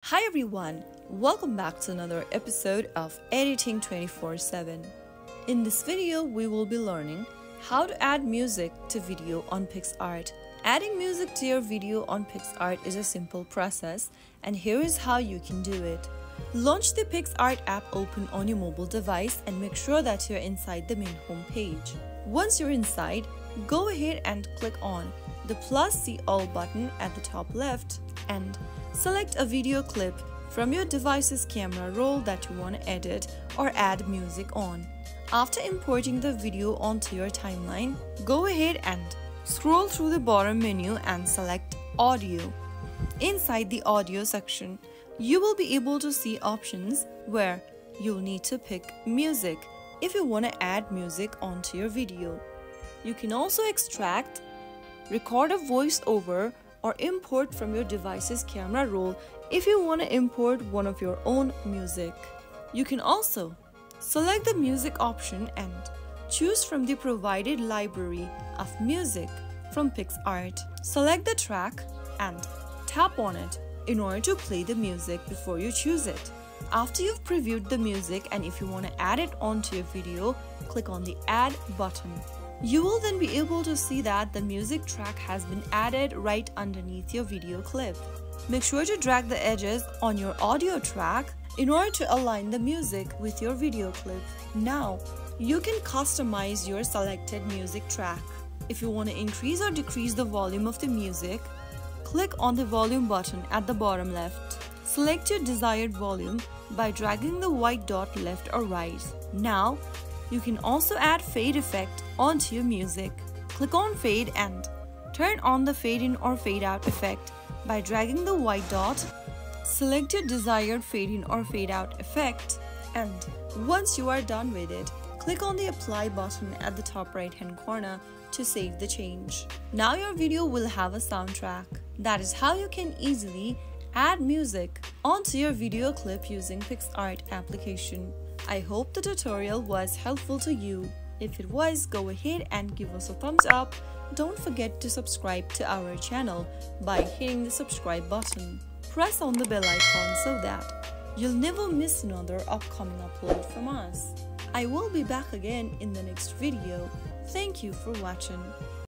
Hi everyone, welcome back to another episode of Editing 24/7. In this video, we will be learning how to add music to video on Picsart. Adding music to your video on Picsart is a simple process, and here is how you can do it. Launch the Picsart app open on your mobile device and make sure that you're inside the main home page. Once you're inside, go ahead and click on the plus see all button at the top left and select a video clip from your device's camera roll that you want to edit or add music on. After importing the video onto your timeline, go ahead and scroll through the bottom menu and select Audio. Inside the Audio section, you will be able to see options where you'll need to pick Music if you want to add music onto your video. You can also extract, record a voiceover, or import from your device's camera roll if you want to import one of your own music. You can also select the music option and choose from the provided library of music from Picsart. Select the track and tap on it in order to play the music before you choose it. After you've previewed the music and if you want to add it onto your video, click on the Add button. You will then be able to see that the music track has been added right underneath your video clip. Make sure to drag the edges on your audio track in order to align the music with your video clip. Now, you can customize your selected music track. If you want to increase or decrease the volume of the music, click on the volume button at the bottom left. Select your desired volume by dragging the white dot left or right. Now, you can also add fade effect onto your music. Click on fade and turn on the fade in or fade out effect by dragging the white dot. Select your desired fade in or fade out effect, and once you are done with it, click on the apply button at the top right hand corner to save the change. Now your video will have a soundtrack. That is how you can easily add music onto your video clip using Picsart application. I hope the tutorial was helpful to you. If it was, go ahead and give us a thumbs up. Don't forget to subscribe to our channel by hitting the subscribe button. Press on the bell icon so that you'll never miss another upcoming upload from us. I will be back again in the next video. Thank you for watching.